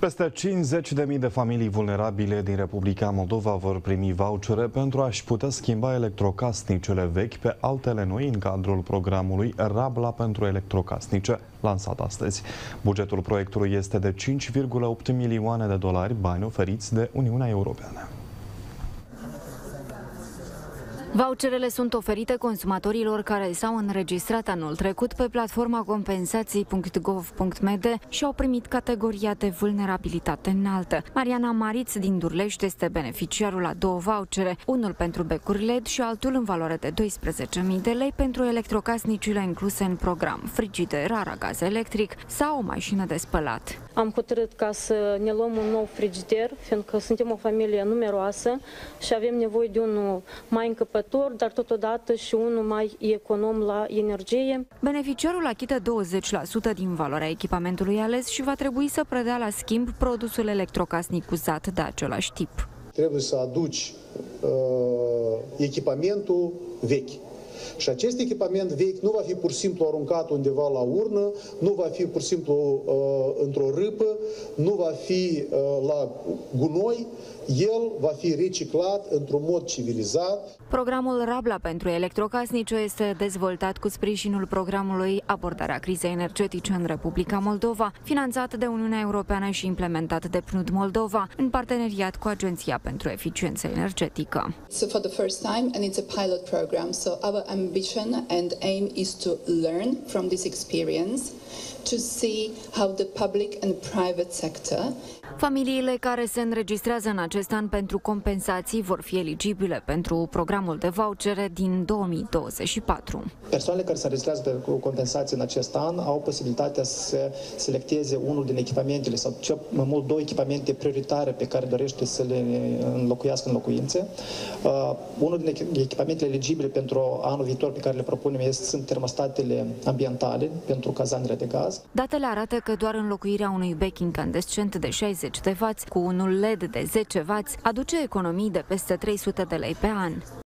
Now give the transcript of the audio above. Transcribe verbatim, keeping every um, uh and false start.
Peste cincizeci de mii de familii vulnerabile din Republica Moldova vor primi vouchere pentru a-și putea schimba electrocasnicele vechi pe altele noi în cadrul programului Rabla pentru electrocasnice, lansat astăzi. Bugetul proiectului este de cinci virgulă opt milioane de dolari, bani oferiți de Uniunea Europeană. Voucherele sunt oferite consumatorilor care s-au înregistrat anul trecut pe platforma compensații punct gov punct md și au primit categoria de vulnerabilitate înaltă. Mariana Mariț din Durlești este beneficiarul la două vouchere, unul pentru becuri L E D și altul în valoare de doisprezece mii de lei pentru electrocasnicile incluse în program, frigider, aragaz electric sau o mașină de spălat. Am hotărât ca să ne luăm un nou frigider, fiindcă suntem o familie numeroasă și avem nevoie de unul mai încăpător, dar totodată și unul mai econom la energie. Beneficiarul achită douăzeci la sută din valoarea echipamentului ales și va trebui să predea la schimb produsul electrocasnic uzat de același tip. Trebuie să aduci uh, echipamentul vechi. Și acest echipament vechi nu va fi pur și simplu aruncat undeva la urnă, nu va fi pur și simplu uh, într-o râpă, nu va fi uh, la gunoi, el va fi reciclat într-un mod civilizat. Programul Rabla pentru electrocasnice este dezvoltat cu sprijinul programului Abordarea crizei energetice în Republica Moldova, finanțat de Uniunea Europeană și implementat de P N U D Moldova, în parteneriat cu Agenția pentru Eficiență Energetică. So for the first time and it's a pilot program, so our ambition and aim is to learn from this experience, to see how the public and private sector. Familiile care se înregistrează în acest an pentru compensații vor fi eligibile pentru programul de vouchere din două mii douăzeci și patru. Persoanele care se înregistrează pentru compensații în acest an au posibilitatea să selecteze unul din echipamentele sau cel mai mult două echipamente prioritare pe care dorește să le înlocuiască în locuințe. Uh, unul din echipamentele eligibile pentru anul viitor pe care le propunem este, sunt termostatele ambientale pentru cazanele de gaz. Datele arată că doar înlocuirea unui bec incandescent de șaizeci de wați cu unul L E D de zece wați aduce economii de peste trei sute de lei pe an.